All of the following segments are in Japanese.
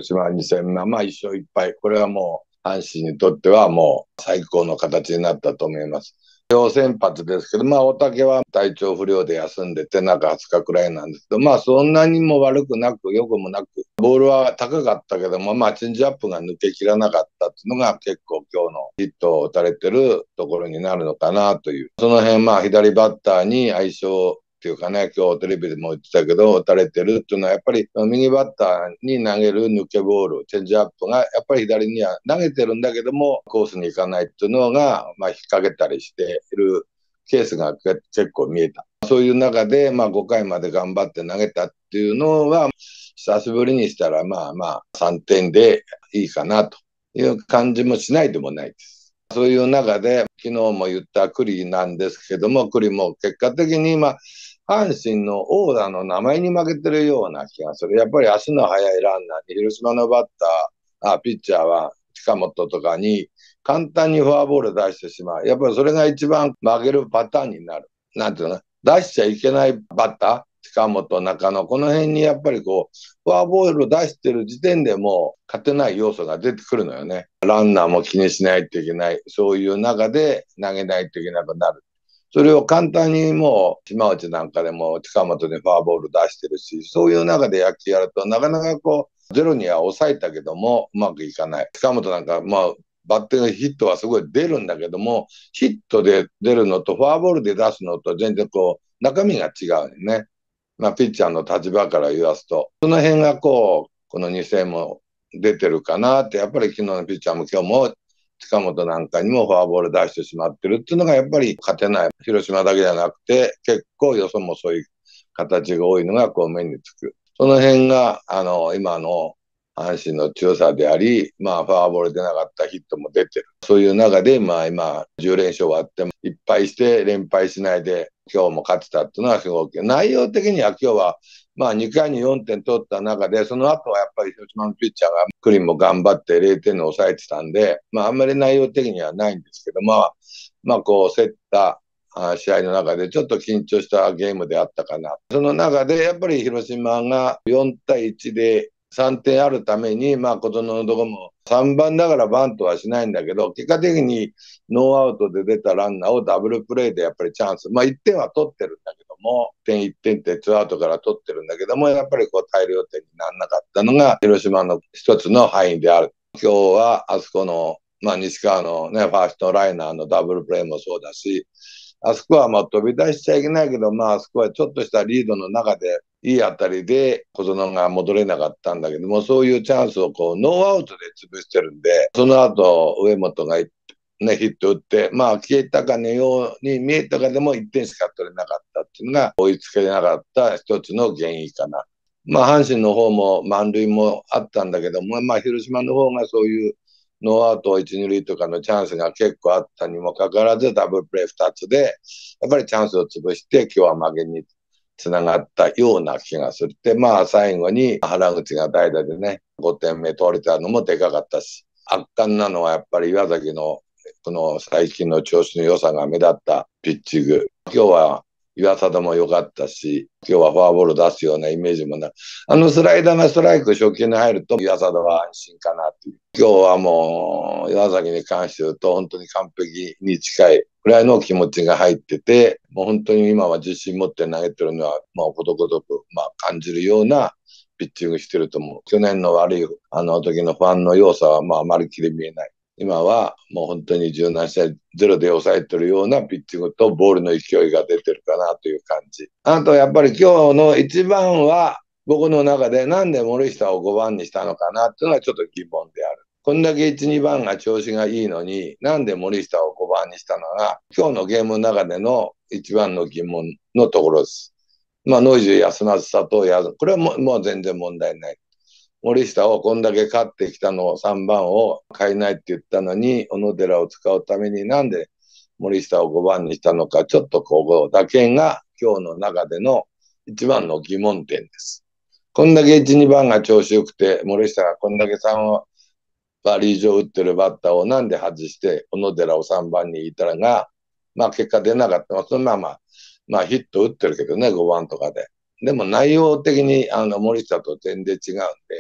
広島2戦目、まあ1勝1敗。これはもう阪神にとってはもう最高の形になったと思います。両先発ですけど、まあ大竹は体調不良で休んでて中20日くらいなんですけど、まあそんなにも悪くなく、良くもなく、ボールは高かったけども、まあチェンジアップが抜けきらなかったっていうのが結構今日のヒットを打たれてるところになるのかなという。その辺まあ左バッターに相性っていうかね、今日テレビでも言ってたけど、打たれてるっていうのは、やっぱり右バッターに投げる抜けボール、チェンジアップが、やっぱり左には投げてるんだけども、コースに行かないっていうのが、まあ、引っ掛けたりしているケースが結構見えた。そういう中で、まあ、5回まで頑張って投げたっていうのは、久しぶりにしたら、まあまあ、3点でいいかなという感じもしないでもないです。そういう中で、昨日も言った栗なんですけども、栗も結果的に、まあ、阪神のオーダーの名前に負けてるような気がする。やっぱり足の速いランナーに、広島のバッター、ピッチャーは近本とかに簡単にフォアボール出してしまう。やっぱりそれが一番負けるパターンになる。なんていうの出しちゃいけないバッター、近本、中野、この辺にやっぱりこう、フォアボールを出してる時点でもう勝てない要素が出てくるのよね。ランナーも気にしないといけない。そういう中で投げないといけなくなる。それを簡単にもう、島内なんかでも近本にフォアボール出してるし、そういう中で野球やると、なかなかこう、ゼロには抑えたけども、うまくいかない。近本なんか、まあ、バッティングヒットはすごい出るんだけども、ヒットで出るのとフォアボールで出すのと全然こう、中身が違うね。まあ、ピッチャーの立場から言わすと、その辺がこう、この2戦も出てるかなって、やっぱり昨日のピッチャーも今日も近本なんかにもフォアボール出してしまってるっていうのがやっぱり勝てない。広島だけじゃなくて、結構よそもそういう形が多いのがこう目につく。その辺が、今の阪神の強さであり、まあ、フォアボール出なかったヒットも出てる。そういう中で、まあ、今、10連勝終わっても、いっぱいして連敗しないで、今日も勝ってたっていうのはすごく、内容的には今日は、まあ、2回に4点取った中で、その後はやっぱり広島のピッチャーが、クリンも頑張って0点に抑えてたんで、まあ、あんまり内容的にはないんですけど、まあ、こう、競った試合の中でちょっと緊張したゲームであったかな。その中でやっぱり広島が4対1で3点あるために、まあ、琴ノのとこも3番だからバントはしないんだけど、結果的にノーアウトで出たランナーをダブルプレーでやっぱりチャンス、まあ1点は取ってるんだけども、1点って2アウトから取ってるんだけども、やっぱりこう大量点にならなかったのが広島の一つの範囲である。今日はあそこの、まあ、西川のね、ファーストライナーのダブルプレーもそうだし、あそこはまあ飛び出しちゃいけないけど、まあ、あそこはちょっとしたリードの中で、いい当たりで小園が戻れなかったんだけども、そういうチャンスをこうノーアウトで潰してるんで、その後、上本がね、ヒット打って、まあ、消えたかのように見えたかでも1点しか取れなかったっていうのが、追いつけなかった一つの原因かな。まあ、阪神の方も満塁もあったんだけども、まあ、広島の方がそういうノーアウト1、2塁とかのチャンスが結構あったにもかかわらず、ダブルプレー2つで、やっぱりチャンスを潰して、今日は負けにつながったような気がする。で、まあ、最後に原口が代打でね、5点目取れたのもでかかったし、圧巻なのはやっぱり岩崎のこの最近の調子の良さが目立ったピッチング。今日は岩貞も良かったし、今日はフォアボール出すようなイメージもない。スライダーがストライク初球に入ると岩貞は安心かなっていう。今日はもう岩崎に関して言うと本当に完璧に近いぐらいの気持ちが入ってて、もう本当に今は自信持って投げてるのは、まあ、ことごとく、まあ、感じるようなピッチングしてると思う。去年の悪い時のファンの要素は、まあ、まるっきり見えない。今はもう本当に柔軟してゼロで抑えてるようなピッチングとボールの勢いが出てるかなという感じ。あとやっぱり今日の一番は僕の中でなんで森下を5番にしたのかなっていうのはちょっと疑問である。こんだけ1、2番が調子がいいのになんで森下を5番にしたのが今日のゲームの中での一番の疑問のところです。まあノイジー休まず佐藤やこれはもう全然問題ない。森下をこんだけ勝ってきたのを3番を変えないって言ったのに、小野寺を使うためになんで森下を5番にしたのか、ちょっとこう、だけが今日の中での一番の疑問点です。こんだけ1、2番が調子よくて、森下がこんだけ3割以上打ってるバッターをなんで外して、小野寺を3番にいたらが、まあ結果出なかった。そのまあヒット打ってるけどね、5番とかで。でも内容的に森下と全然違うんで、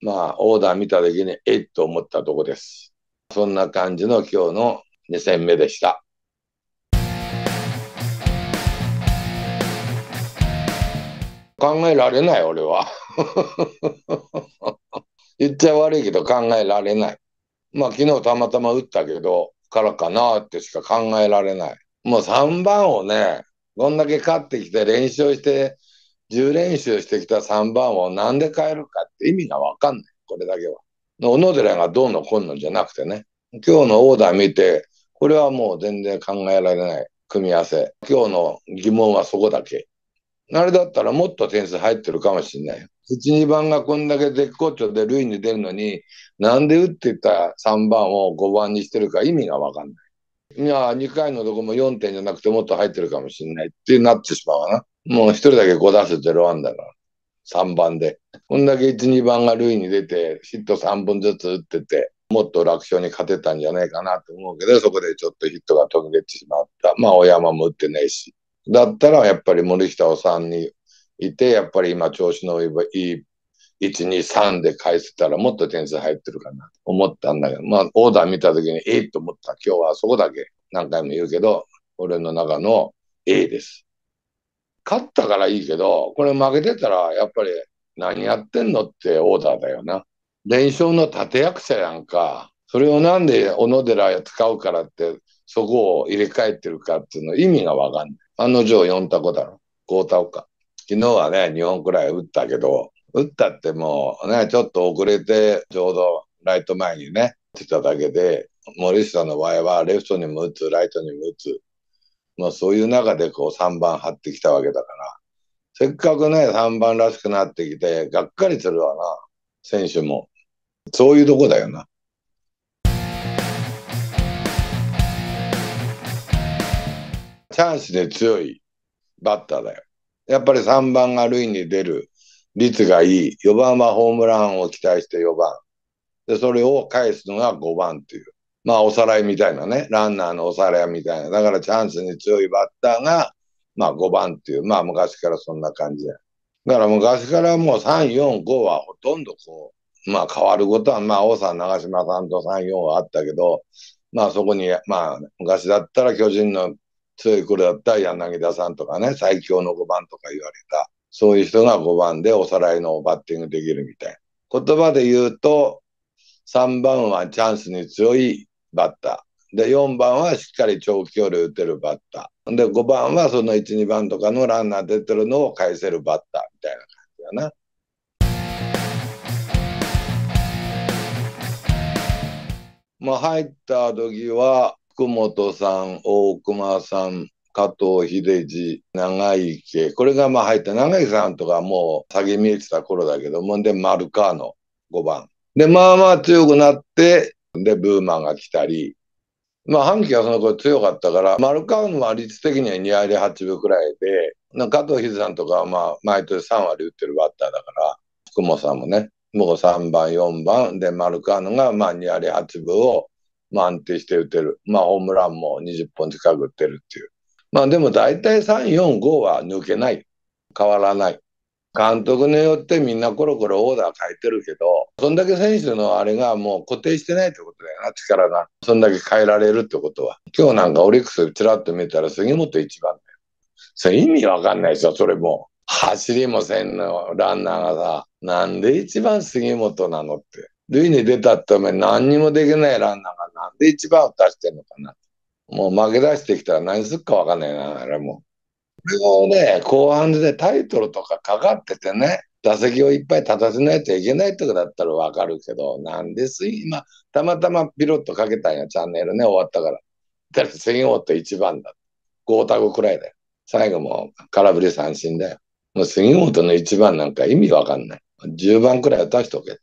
オーダー見た時に、えっと思ったとこです。そんな感じの今日の2戦目でした。考えられない、俺は。言っちゃ悪いけど考えられない。昨日たまたま打ったけど、からかなってしか考えられない。もう3番をね、こんだけ勝ってきて練習して、10練習してきた3番をなんで変えるかって意味がわかんない。これだけは。小野寺がどうのこうのじゃなくてね。今日のオーダー見て、これはもう全然考えられない組み合わせ。今日の疑問はそこだけ。あれだったらもっと点数入ってるかもしれない。1、2番がこんだけ絶好調で塁に出るのに、なんで打っていた3番を5番にしてるか意味がわかんない。いや、2回のとこも4点じゃなくてもっと入ってるかもしれないってなってしまうわな。もう1人だけ5打数0安打から。3番で。こんだけ1、2番が塁に出て、ヒット3本ずつ打ってて、もっと楽勝に勝てたんじゃないかなと思うけど、そこでちょっとヒットが途切れてしまった。小山も打ってないし。だったら、やっぱり森下を3にいて、やっぱり今調子のいい1、2、3で返せたらもっと点数入ってるかなと思ったんだけど、オーダー見た時にと思った。今日はそこだけ何回も言うけど、俺の中の A です。勝ったからいいけど、これ負けてたら、やっぱり何やってんのってオーダーだよな。連勝の立役者やんか。それをなんで小野寺使うからって、そこを入れ替えてるかっていうの意味がわかんない。案の定4タコだろ。5タコか。昨日はね、2本くらい打ったけど、打ったってもうね、ちょっと遅れて、ちょうどライト前にね、来ただけで、森下の場合はレフトにも打つ、ライトにも打つ。そういう中でこう3番張ってきたわけだから、せっかくね、3番らしくなってきて、がっかりするわな、選手も。そういうとこだよな。チャンスで強いバッターだよ。やっぱり3番が塁に出る率がいい。4番はホームランを期待して4番。で、それを返すのが5番っていう。おさらいみたいなね。ランナーのおさらいみたいな。だからチャンスに強いバッターが、5番っていう。昔からそんな感じだ。だから昔からもう3、4、5はほとんどこう、変わることは、王さん、長嶋さんと3、4はあったけど、そこに、昔だったら巨人の強い頃だったら柳田さんとかね、最強の5番とか言われた。そういう人が5番でおさらいのバッティングできるみたいな。言葉で言うと、3番はチャンスに強いバッター。で、4番はしっかり長期距離打てるバッター。で、5番はその1、2番とかのランナー出てるのを返せるバッターみたいな感じだな。入った時は、福本さん、大熊さん、加藤秀治、長池。これが入った。長池さんとかもう先見えてた頃だけども、で、丸川の5番。で、強くなって、で、ブーマーが来たり、阪急はその頃強かったから、丸川のは率的には2割8分くらいで、加藤秀さんとかは毎年3割打ってるバッターだから、福本さんもね、もう3番、4番で丸川のが2割8分を安定して打てる。ホームランも20本近く打ってるっていう。でも大体3、4、5は抜けない。変わらない。監督によってみんなコロコロオーダー変えてるけど、そんだけ選手のあれがもう固定してないってことだよな、力が。そんだけ変えられるってことは。今日なんかオリックスちらっと見たら杉本一番だよ。それ意味わかんないでしょ、それも。走りもせんのランナーがさ、なんで一番杉本なのって。塁に出たってお前何にもできないランナーがなんで一番を出してんのかな。もう負け出してきたら何すっかわかんないな、あれも。これをね、後半でね、タイトルとかかかっててね、打席をいっぱい立たせないといけないとかだったらわかるけど、なんです今、たまたまピロッとかけたんや、チャンネルね、終わったから。だから杉本一番だ。5タゴくらいだよ。最後も空振り三振だよ。もう杉本の一番なんか意味わかんない。10番くらい打たしとけって。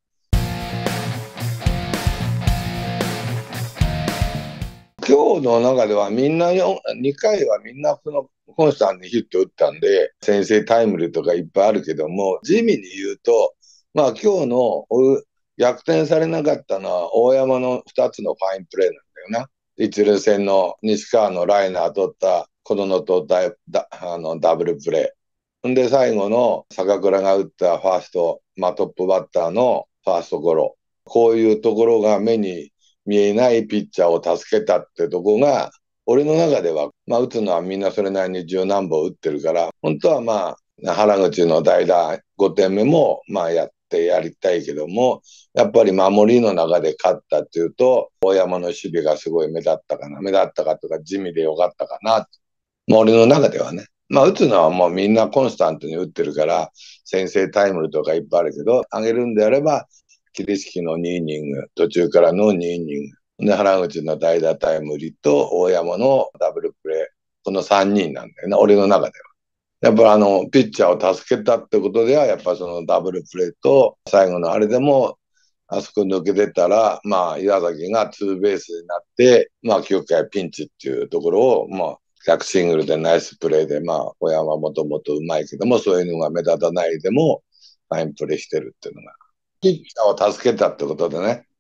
今日の中ではみんな2回はみんなこのコンスタントにヒット打ったんで、先制タイムリーとかいっぱいあるけども、地味に言うと、今日の逆転されなかったのは大山の2つのファインプレーなんだよな。一塁線の西川のライナー取った小園とダブルプレー。んで最後の坂倉が打ったファースト、トップバッターのファーストゴロ。こういうところが目に見えないピッチャーを助けたってとこが、俺の中では、打つのはみんなそれなりに十何本打ってるから、本当は原口の代打5点目も、やってやりたいけども、やっぱり守りの中で勝ったっていうと、大山の守備がすごい目立ったかな。目立ったかとか、地味でよかったかな。俺の中ではね。打つのはもうみんなコンスタントに打ってるから、先制タイムルとかいっぱいあるけど、上げるんであれば、桐敷の2イニング、途中からの2イニング、で、原口の代打タイムリーと大山のダブルプレー、この3人なんだよね、俺の中では。やっぱピッチャーを助けたってことでは、やっぱそのダブルプレーと、最後のあれでも、あそこ抜けてたら、岩崎がツーベースになって、9回ピンチっていうところを、逆シングルでナイスプレーで、小山もともとうまいけども、そういうのが目立たないでも、ファインプレーしてるっていうのが。ピッチャーを助けたってことでね、